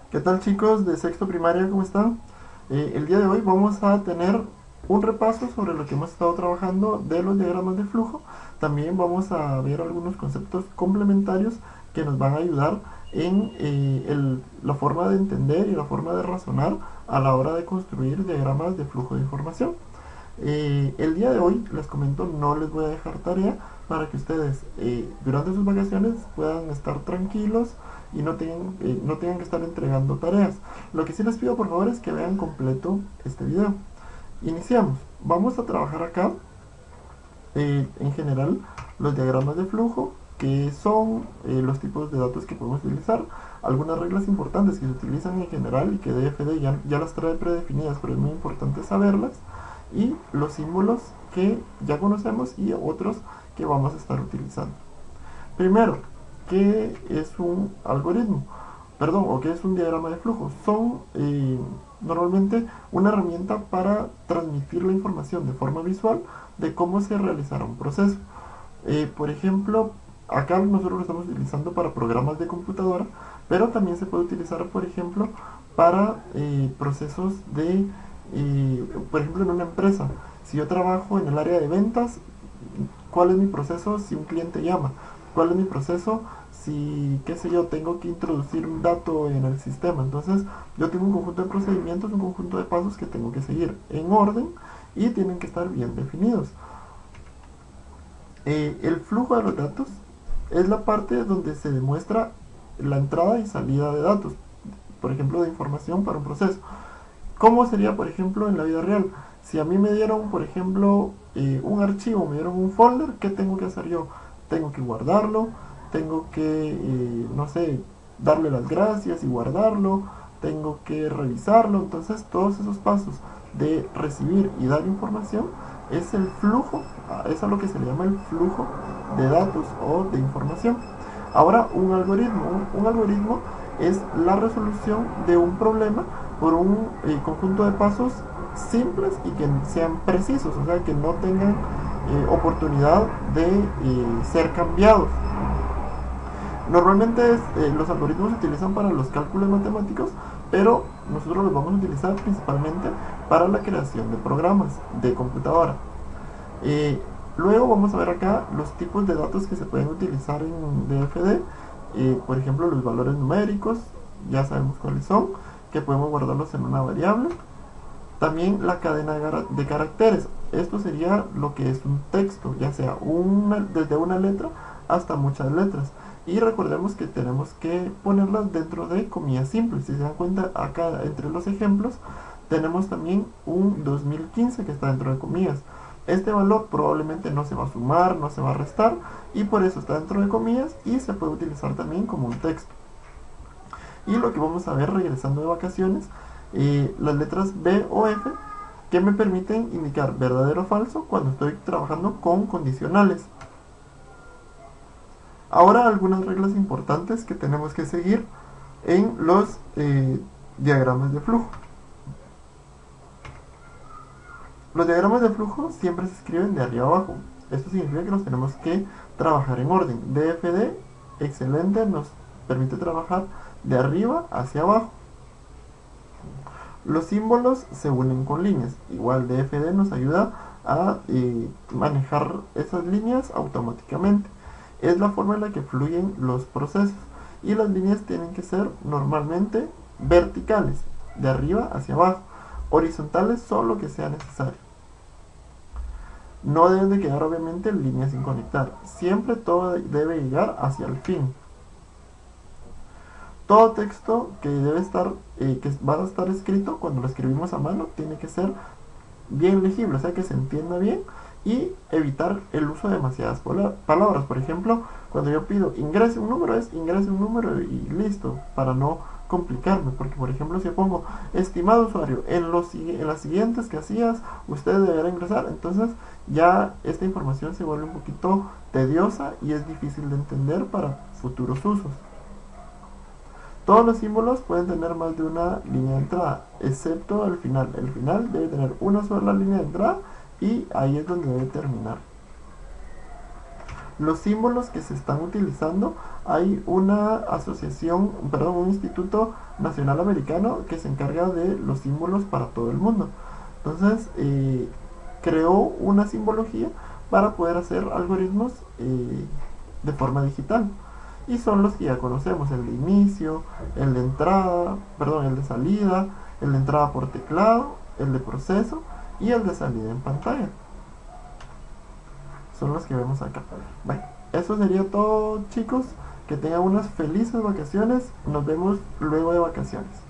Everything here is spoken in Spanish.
¿Qué tal, chicos de sexto primaria? ¿Cómo están? El día de hoy vamos a tener un repaso sobre lo que hemos estado trabajando de los diagramas de flujo. También vamos a ver algunos conceptos complementarios que nos van a ayudar en la forma de entender y la forma de razonar a la hora de construir diagramas de flujo de información. El día de hoy, les comento, no les voy a dejar tarea para que ustedes durante sus vacaciones puedan estar tranquilos y no tengan que estar entregando tareas. Lo que sí les pido por favor es que vean completo este video. Iniciamos. Vamos a trabajar acá en general los diagramas de flujo, que son los tipos de datos que podemos utilizar, algunas reglas importantes que se utilizan en general y que DFD ya las trae predefinidas, pero es muy importante saberlas, y los símbolos que ya conocemos y otros que vamos a estar utilizando. Primero, ¿qué es un algoritmo? Perdón, o qué es un diagrama de flujo. Son normalmente una herramienta para transmitir la información de forma visual de cómo se realizará un proceso. Por ejemplo, acá nosotros lo estamos utilizando para programas de computadora, pero también se puede utilizar, por ejemplo, para procesos por ejemplo, en una empresa. Si yo trabajo en el área de ventas, ¿cuál es mi proceso si un cliente llama? ¿Cuál es mi proceso si, qué sé yo, tengo que introducir un dato en el sistema? Entonces, yo tengo un conjunto de procedimientos, un conjunto de pasos que tengo que seguir en orden y tienen que estar bien definidos. El flujo de los datos es la parte donde se demuestra la entrada y salida de datos, por ejemplo, de información para un proceso. ¿Cómo sería, por ejemplo, en la vida real? Si a mí me dieron, por ejemplo, un archivo, me dieron un folder, ¿qué tengo que hacer yo? Tengo que guardarlo, tengo que, no sé, darle las gracias y guardarlo, tengo que revisarlo. Entonces, todos esos pasos de recibir y dar información es el flujo, es a lo que se le llama el flujo de datos o de información. Ahora, un algoritmo es la resolución de un problema por un conjunto de pasos simples y que sean precisos, o sea, que no tengan oportunidad de ser cambiados. Normalmente los algoritmos se utilizan para los cálculos matemáticos, pero nosotros los vamos a utilizar principalmente para la creación de programas de computadora. Eh, Luego vamos a ver acá los tipos de datos que se pueden utilizar en DFD. Por ejemplo, los valores numéricos, ya sabemos cuáles son, que podemos guardarlos en una variable. También la cadena de caracteres. Esto sería lo que es un texto, ya sea desde una letra hasta muchas letras. Y recordemos que tenemos que ponerlas dentro de comillas simples. Si se dan cuenta, acá entre los ejemplos tenemos también un 2015 que está dentro de comillas. Este valor probablemente no se va a sumar, no se va a restar, y por eso está dentro de comillas y se puede utilizar también como un texto. Y lo que vamos a ver regresando de vacaciones, las letras B o F, que me permiten indicar verdadero o falso cuando estoy trabajando con condicionales. Ahora algunas reglas importantes que tenemos que seguir en los diagramas de flujo. Los diagramas de flujo siempre se escriben de arriba abajo. Esto significa que nos tenemos que trabajar en orden. DFD, excelente, nos permite trabajar de arriba hacia abajo. Los símbolos se unen con líneas. Igual DFD nos ayuda a manejar esas líneas automáticamente. Es la forma en la que fluyen los procesos. Y las líneas tienen que ser normalmente verticales, de arriba hacia abajo. Horizontales solo que sea necesario. No deben de quedar obviamente líneas sin conectar. Siempre todo debe llegar hacia el fin. Todo texto que va a estar escrito cuando lo escribimos a mano tiene que ser bien legible, o sea que se entienda bien, y evitar el uso de demasiadas palabras. Por ejemplo, cuando yo pido ingrese un número, es ingrese un número y listo, para no complicarme. Porque por ejemplo, si yo pongo estimado usuario, en las siguientes casillas usted deberá ingresar, entonces ya esta información se vuelve un poquito tediosa y es difícil de entender para futuros usos. Todos los símbolos pueden tener más de una línea de entrada, excepto el final. El final debe tener una sola línea de entrada y ahí es donde debe terminar. los símbolos que se están utilizando, hay una asociación, perdón, un instituto nacional americano que se encarga de los símbolos para todo el mundo. Entonces, creó una simbología para poder hacer algoritmos de forma digital. Y son los que ya conocemos, el de inicio, el de entrada, perdón, el de salida, el de entrada por teclado, el de proceso y el de salida en pantalla. Son los que vemos acá. Bueno, eso sería todo, chicos. Que tengan unas felices vacaciones. Nos vemos luego de vacaciones.